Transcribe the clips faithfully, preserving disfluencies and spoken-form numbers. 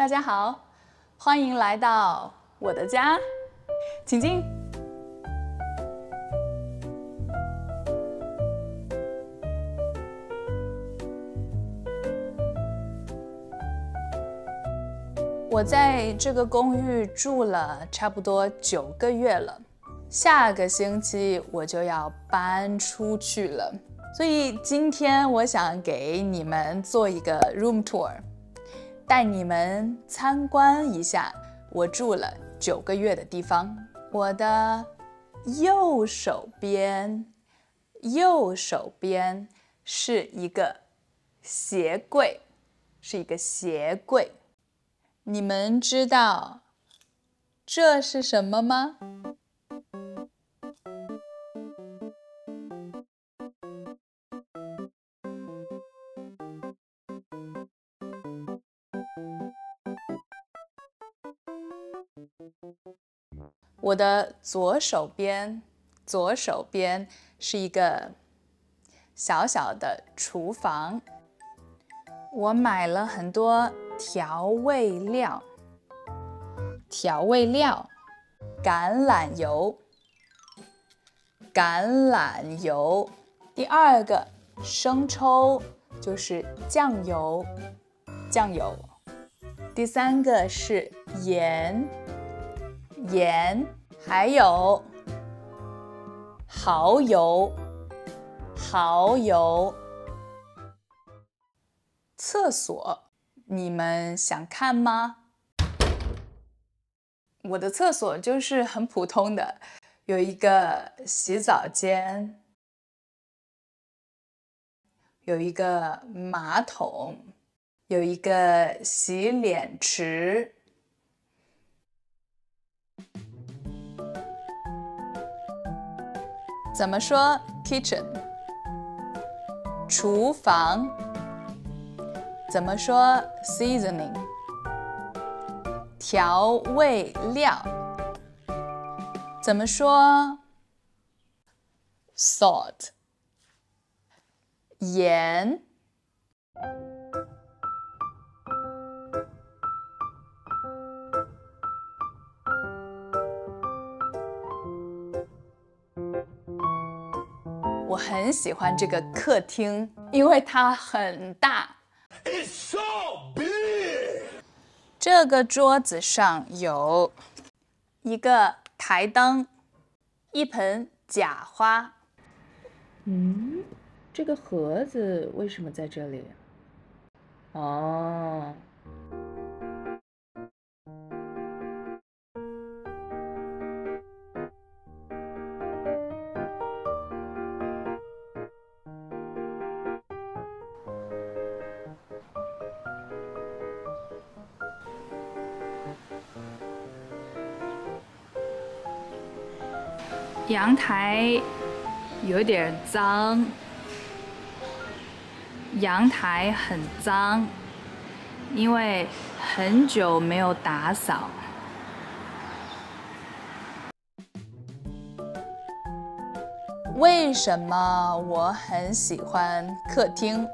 大家好，欢迎来到我的家，请进。我在这个公寓住了差不多九个月了，下个星期我就要搬出去了，所以今天我想给你们做一个 room tour， 带你们参观一下我住了九个月的地方。我的右手边，右手边是一个鞋柜，是一个鞋柜。你们知道这是什么吗？我的左手边，左手边是一个小小的厨房。我买了很多调味料，调味料，橄榄油，橄榄油。第二个生抽就是酱油，酱油。第三个是盐，盐，还有蚝油，蚝油。厕所，你们想看吗？我的厕所就是很普通的，有一个洗澡间，有一个马桶，有一个洗脸池。怎么说 kitchen？ 厨房。怎么说 seasoning？ 调味料。怎么说 salt？ 盐。我很喜欢这个客厅，因为它很大。It's so big! 这个桌子上有一个台灯，一盆假花。嗯，这个盒子为什么在这里？哦。阳台有点脏，阳台很脏，因为很久没有打扫。为什么我很喜欢客厅？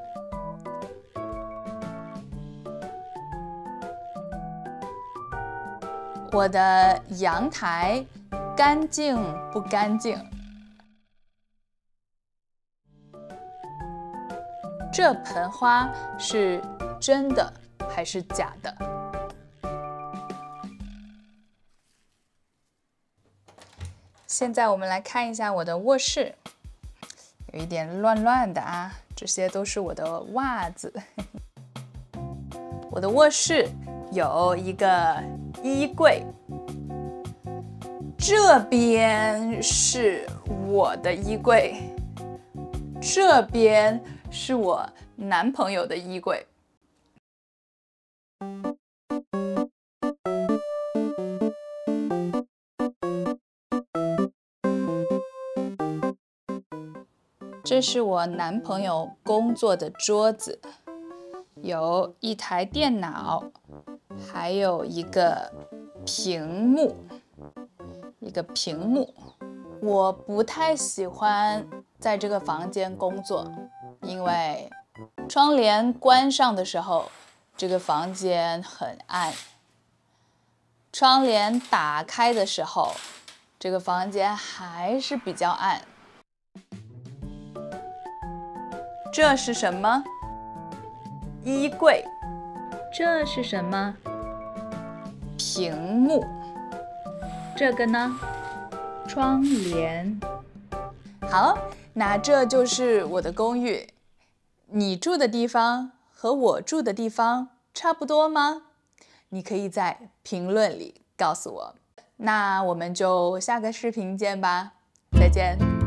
我的阳台干净不干净？这盆花是真的还是假的？现在我们来看一下我的卧室，有一点乱乱的啊，这些都是我的袜子。我的卧室有一个衣柜。这边是我的衣柜，这边是我男朋友的衣柜。这是我男朋友工作的桌子，有一台电脑，还有一个屏幕。一个屏幕，我不太喜欢在这个房间工作，因为窗帘关上的时候这个房间很暗。窗帘打开的时候，这个房间还是比较暗。这是什么？衣柜。这是什么？屏幕。这个呢？窗帘。好，那这就是我的公寓。你住的地方和我住的地方差不多吗？你可以在评论里告诉我。那我们就下个视频见吧，再见。